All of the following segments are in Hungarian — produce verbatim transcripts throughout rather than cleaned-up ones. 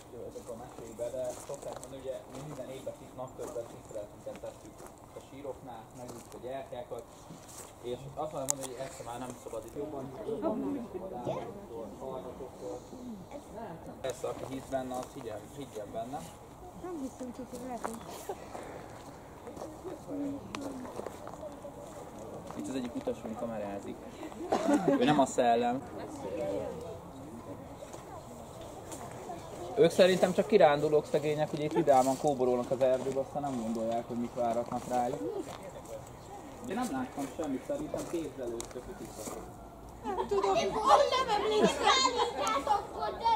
ezek a mesékbe, de szokták mondani, ugye mi minden évben itt napközben tiszteletünket tesszük a síroknál, megüljük a gyertyákat, és azt mondom mondani, hogy ezt már nem szabad itt jobban, jobban nem szabad állatoktól, hallgatoktól. Ezt, aki hisz benne, az higgyen, higgyen benne. Nem hiszem, hogy ez lehet, hogy... Itt az egyik utasunk kamerázik. Ő nem a szellem. Ők szerintem csak kirándulók szegények, ugye itt vidáman kóborolnak az erdőbe, aztán nem gondolják, hogy mit váratnak rájuk. Én nem láttam semmit, szerintem kézzel lőttek itt itt. Nem tudom. Én pont nem emlékszem. Akkor, de...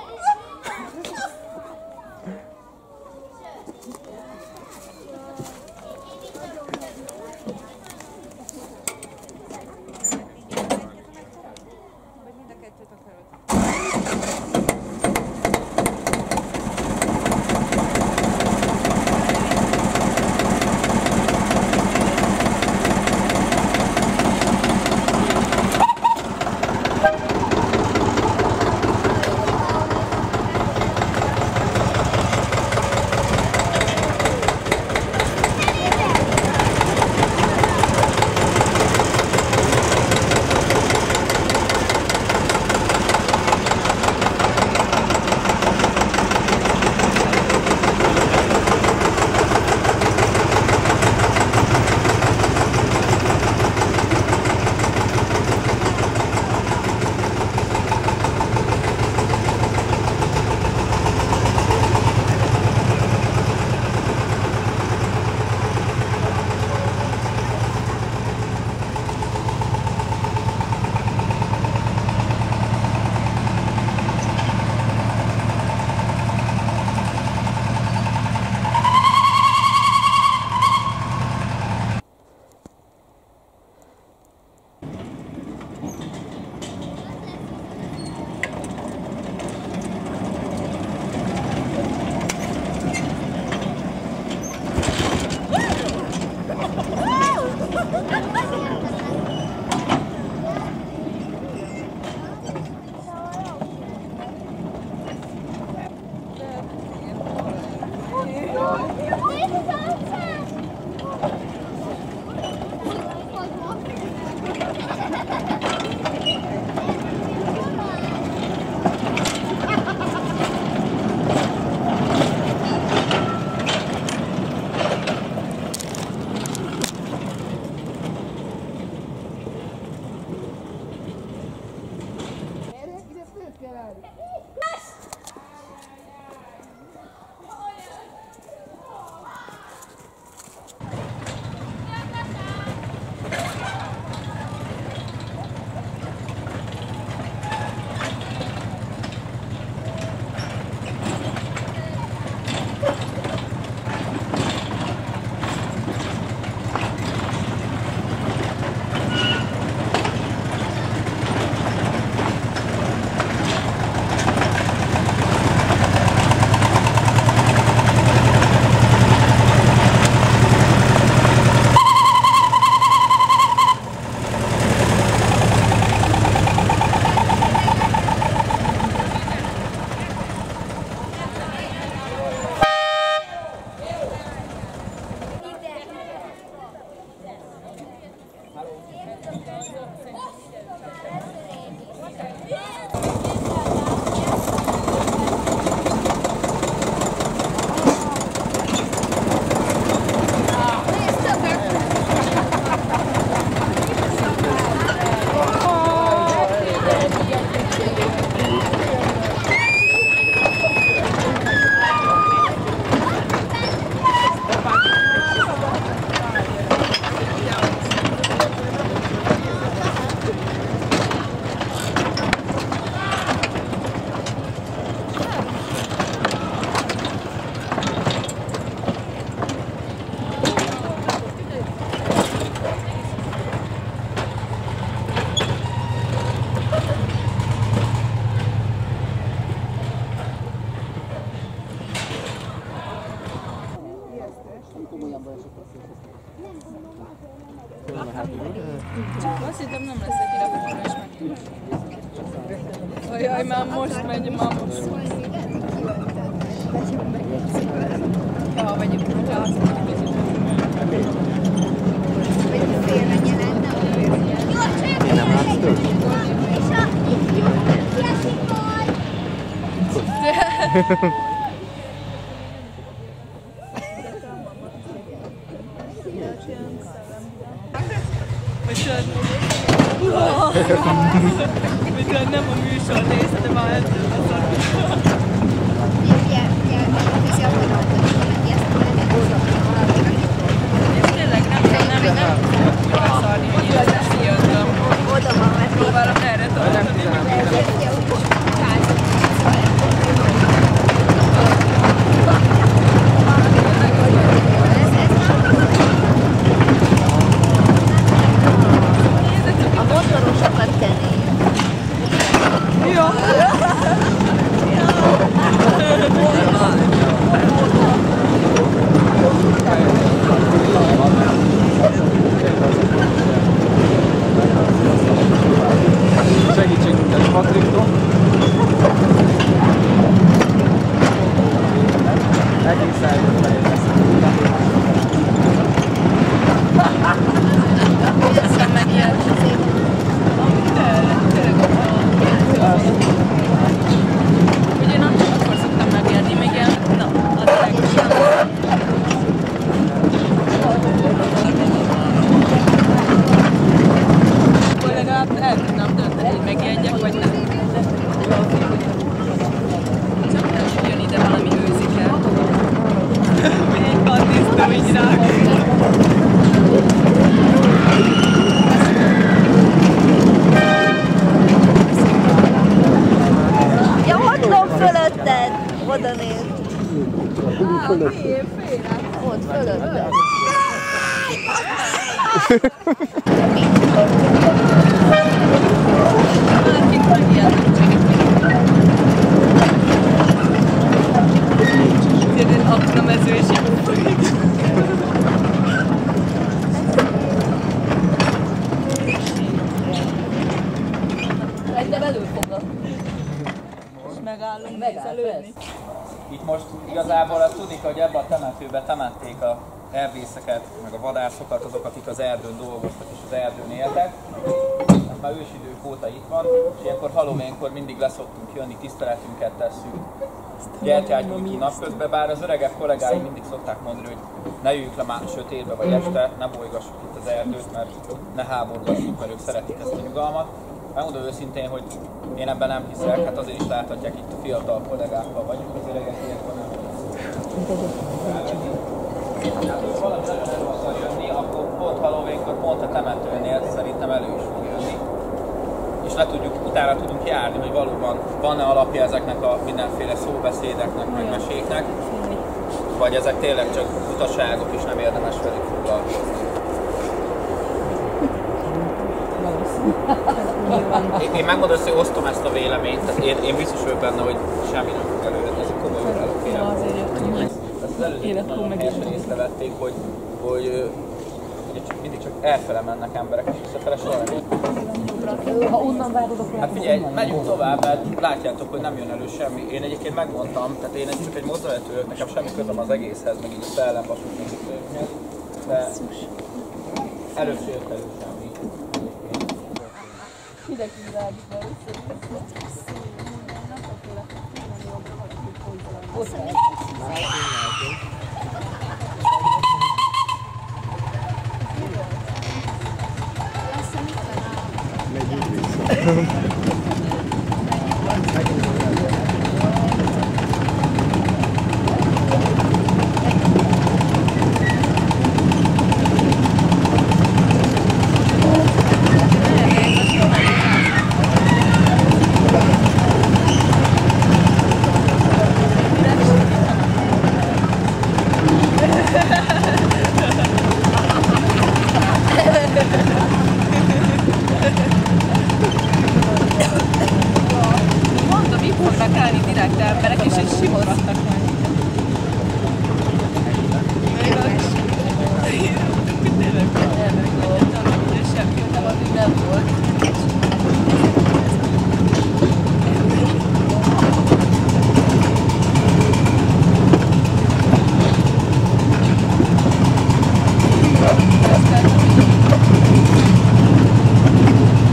Azt hittem nem lesz egy irányos meg. Ajaj, már most megy, már most. Mikor nem a műsor része, de már ettől az és tényleg nem kell, nem, nem tudjuk beszarni, hogy én ezt kijöttem. Oda van, mert Próbálom erre tartani. a motorosokat tenni. Jó. Segítségünket Patriktól. Egészen jött felé Aztán meg ilyen. Ugye nem csak akkor szoktam megélni, még ilyen, na, az a legjobb. Akkor legalább el tudnám dönteni, hogy megijedjek, vagy nem. Csak nem jön ide valami őzike. Még patisztó így rák. Ja, ott lom fölötted! Oda néz. Ott fölötted. Akik megijednek. Ezért aknamező és így folyik. Egyszer előfogad. És megállunk nézelődni. Itt most igazából azt tudni, hogy ebbe a temetőbe temették a erdészeket, meg a vadászokat, azok, akik az erdőn dolgoztak és az erdőn éltek. Ez már ősidők óta itt van, és ilyenkor Halloweenkor mindig leszoktunk jönni, tiszteletünket tesszük. Gyertyát gyújtunk napközben, bár az öregebb kollégái mindig szokták mondani, hogy ne jöjjünk le már sötétbe vagy este, ne bolygassuk itt az erdőt, mert ne háborgassuk, mert ők szeretik ezt a nyugalmat. Megmondom őszintén, hogy én ebben nem hiszek, hát azért is láthatják, itt a fiatal kollégákkal vagyunk, az öregek ilyenkor nem. Hát, ha valami nagyon elő akar jönni, akkor pont Halloweenkor, pont a temetőnél szerintem elő is fog jönni. És le tudjuk, utána tudunk járni, hogy valóban van-e alapja ezeknek a mindenféle szóbeszédeknek, meg meséknek, vagy ezek tényleg csak utaságok és nem érdemes velük foglalkozni. Én, én megmondom, hogy osztom ezt a véleményt, tehát én, én biztos vagyok benne, hogy semmi nem fog előjönni, ezek komoly urálok. Ja, azért jöttünk meg. Ezt az előzőt nagyon helyesen észrevették, hogy, hogy ugye csak, mindig csak elfele mennek emberek, és visszafele soha nem. Ha onnan várod, akkor Hát figyelj, megyünk tovább, mert látjátok, hogy nem jön elő semmi. Én egyébként megmondtam, tehát én csak egy mozdulatő vagyok, nekem semmi közöm az egészhez, meg így a szellemvasútnak, de előbb se jött elő semmi. Hideg virágban. Mondom, itt fognak állni direkt emberek, és így simogatnak majd. Tényleg nem semmi, nem az így nem volt.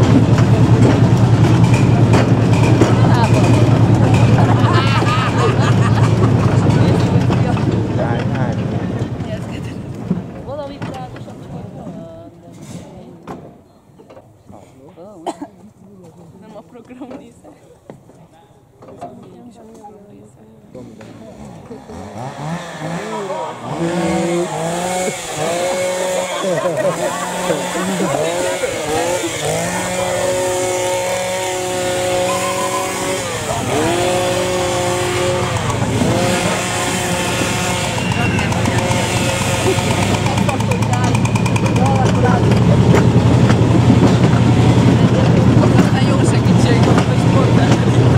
Ha ha ha! Jó segítség volt, hogy spontán.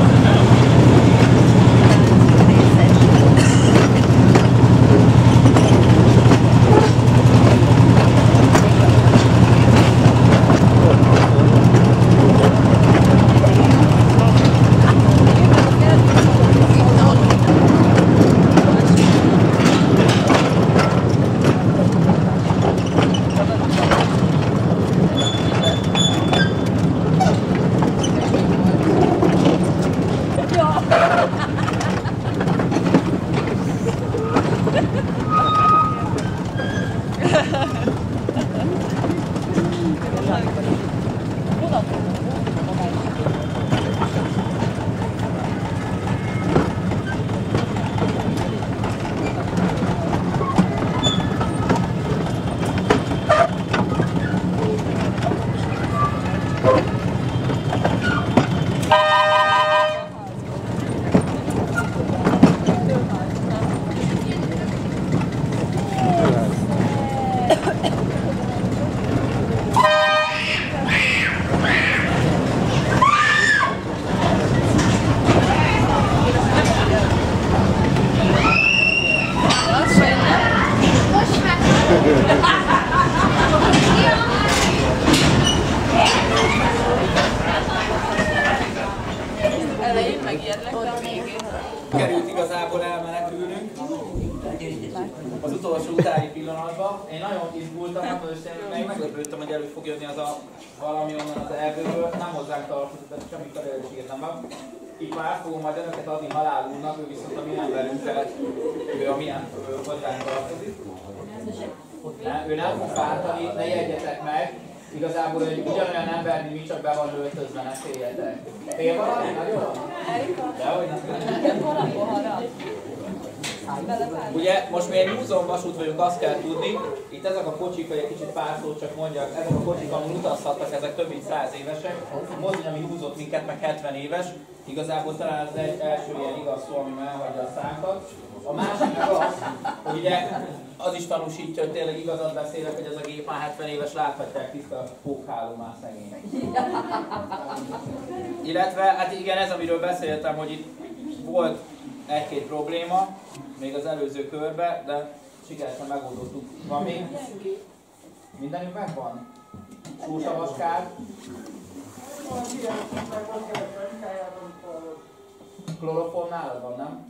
Elején megijednek, de a végén. Került igazából elmenekülnünk az utolsó utáni pillanatban. Én nagyon izgultam, hát most én meglepődtem, hogy elő fog jönni az a valami onnan az erdőből. Nem hozzánk tartozott, de semmi felelősséget nem van. Itt már át fogom majd önöket adni halálulnak, ő viszont a mi emberünkkel, ő a milyen hozzánk tartozik. Ne, ő nem fog fártani, ne jegyetek meg. Igazából egy ugyanolyan ember, mint mi, csak be van öltözve, ne féljetek. Fél valami? Nagyon? Dehogy nem. Ugye most mi egy múzeum vasút vagyunk, azt kell tudni. Itt ezek a kocsik, hogy egy kicsit pár szót csak mondjak, ezek a kocsik, amúgy utazhattak, ezek több mint száz évesek. A mozdony, ami húzott minket, meg hetven éves. Igazából talán ez egy első ilyen igaz szó, ami elhagyja a szánkat. A másik meg az, hogy ugye az is tanúsítja, hogy tényleg igazat beszélek, hogy ez a gép már hetven éves, láthatják, tiszta pókháló már szegény. Illetve, hát igen, ez amiről beszéltem, hogy itt volt egy-két probléma, még az előző körben, de sikeresen megoldottuk. Van még? Mindenük megvan? Súsavaskád? Kloroform nálad van, nem?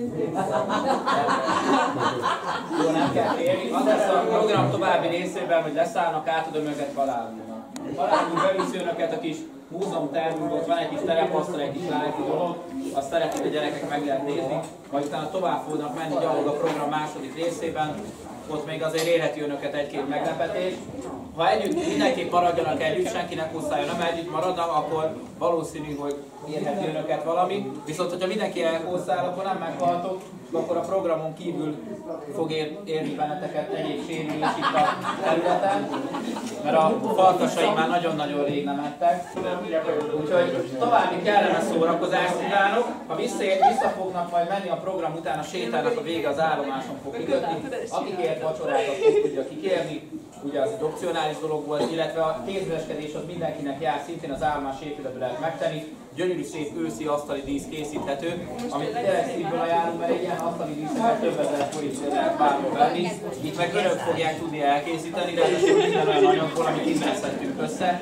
Jó, nem kell félni. Az lesz a program további részében, hogy leszállnak, átadom őket halálulnak. Halálul beviszi önöket a kis múzeumtermünkbe, ott van egy kis terepasztal, egy kis lájki dolog, azt szeretik a gyerekek meg lehet nézni, majd utána tovább fognak menni gyalog a program második részében, ott még azért érheti önöket egy-két meglepetés. Ha együtt mindenképp maradjanak együtt, senkinek hosszája nem együtt maradnak, akkor valószínű, hogy érheti önöket valami. Viszont, hogyha mindenki elhozzáll, akkor nem meghaltok, akkor a programon kívül fog ér, érni benneteket egyéb sérülés itt a területen, mert a farkasaink már nagyon-nagyon rég nem ettek. Úgyhogy további kellemes szórakozást kívánok. Ha vissza fognak majd menni a program után, a sétának a vége az állomáson fog kikötni. Aki kért vacsorát, azt tudja kikérni. Ugye az egy opcionális dolog volt, illetve a kézműveskedés az mindenkinek jár, szintén az állomás épületben lehet megtenni. Gyönyörű szép őszi asztali dísz készíthető, amit tényleg szívből ajánlunk, mert egy ilyen asztali díszeket több ezer forintért lehet bárhol venni. Itt meg önök fogják tudni elkészíteni, de ez minden olyan anyagból, amit innen szedtünk össze.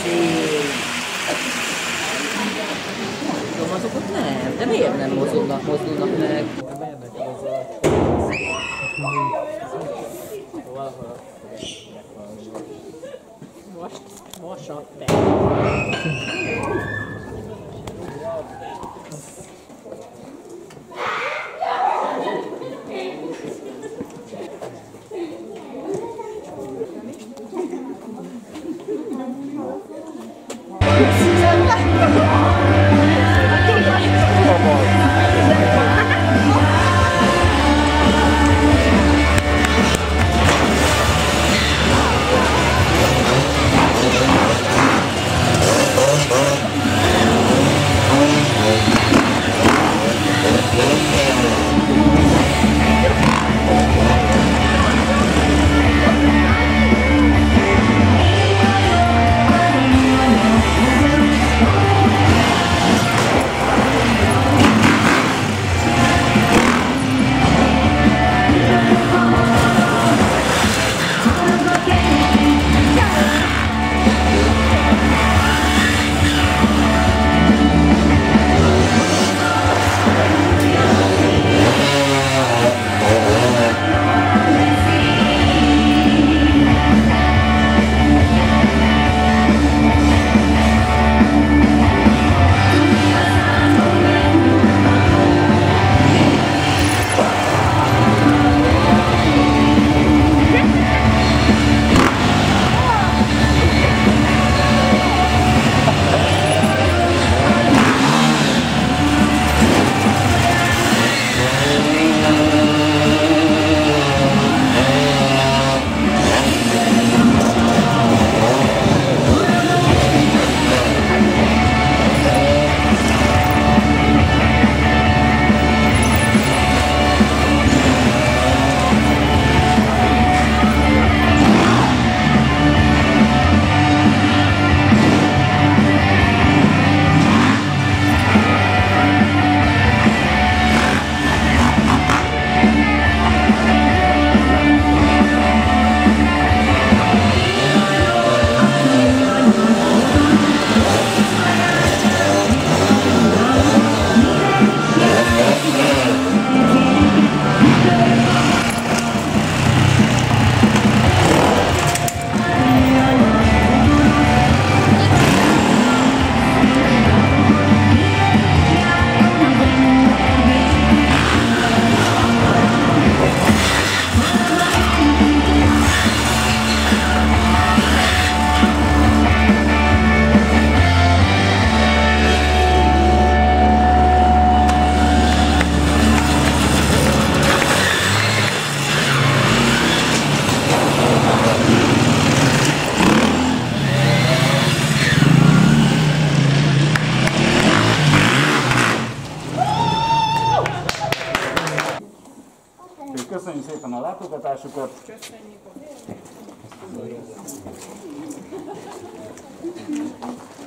Tudom, azok ott nem. De miért nem mozdulnak, mozdulnak meg? Most mosott be. Köszönjük szépen a látogatásukat! Köszönjük!